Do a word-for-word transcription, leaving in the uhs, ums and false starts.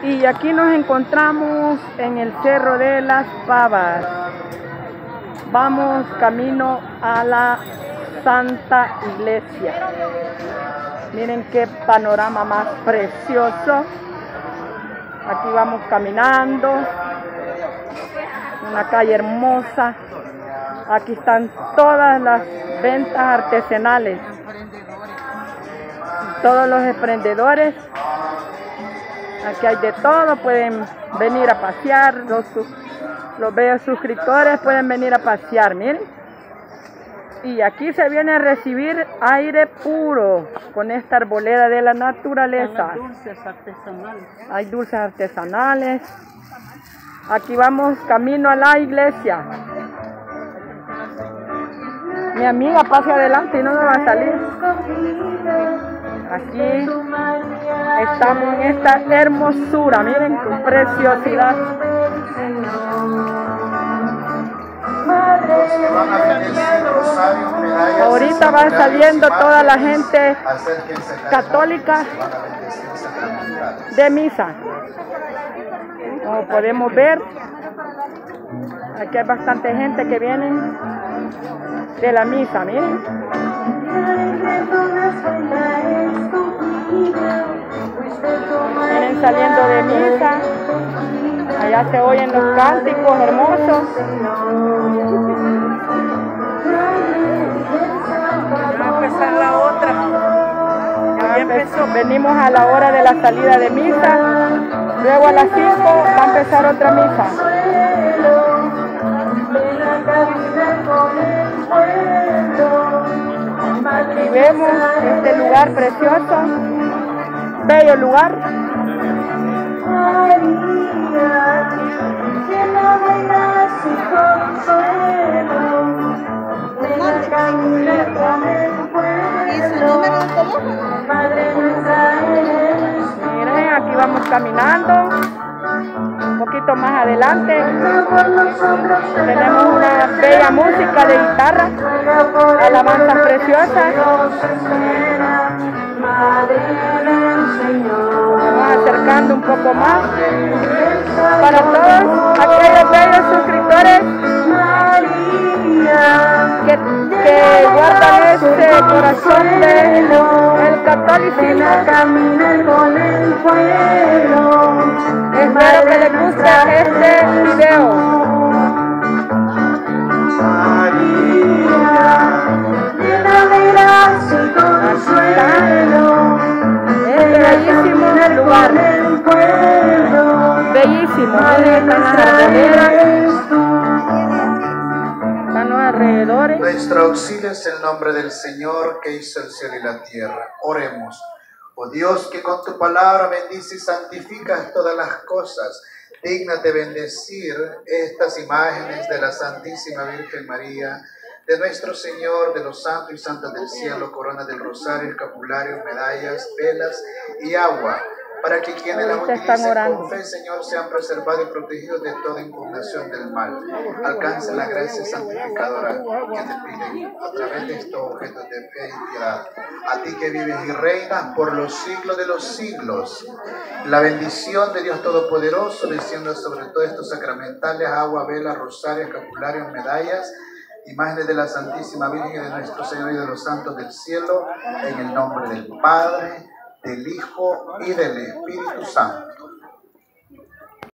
Y aquí nos encontramos en el Cerro de las Pavas. Vamos camino a la Santa Iglesia. Miren qué panorama más precioso. Aquí vamos caminando. Una calle hermosa. Aquí están todas las ventas artesanales. Todos los emprendedores. Aquí hay de todo, pueden venir a pasear, los, los bellos suscriptores pueden venir a pasear, miren. Y aquí se viene a recibir aire puro con esta arboleda de la naturaleza. Hay dulces artesanales. Hay dulces artesanales. Aquí vamos camino a la iglesia. Mi amiga pase adelante y no me va a salir. Aquí estamos en esta hermosura, miren qué preciosidad. Ahorita va saliendo toda la gente católica de misa. Como podemos ver, aquí hay bastante gente que viene de la misa, miren. Vienen saliendo de misa. Allá se oyen los cánticos hermosos. Va a empezar la otra. Ya empezó. Venimos a la hora de la salida de misa. Luego a las cinco va a empezar otra misa. Aquí vemos este lugar precioso, bello lugar. Miren, aquí vamos caminando. Un poquito más adelante tenemos una bella música de guitarra, alabanzas preciosas. Vamos acercando un poco más para todos aquellos bellos suscriptores que, que guardan este corazón del catolicismo. Espero que les guste este video. Este bellísimo lugar. Bellísimo. Miren, están las arboledas. Están los alrededores. Nuestro auxilio es el nombre del Señor que hizo el cielo y la tierra. Oremos. Oh Dios, que con tu palabra bendice y santificas todas las cosas, dígnate bendecir estas imágenes de la Santísima Virgen María, de nuestro Señor, de los santos y santas del cielo, corona del rosario, escapularios, medallas, velas y agua, para que quienes las utilicen con fe, Señor, sean preservados y protegidos de toda impugnación del mal. Alcance la gracia santificadora que te piden a través de estos objetos de fe y piedad. A ti que vives y reinas por los siglos de los siglos. La bendición de Dios Todopoderoso descienda sobre todos estos sacramentales, agua, vela, rosario, escapularios, medallas, imágenes de la Santísima Virgen y de nuestro Señor y de los santos del cielo, en el nombre del Padre, del Hijo y del Espíritu Santo.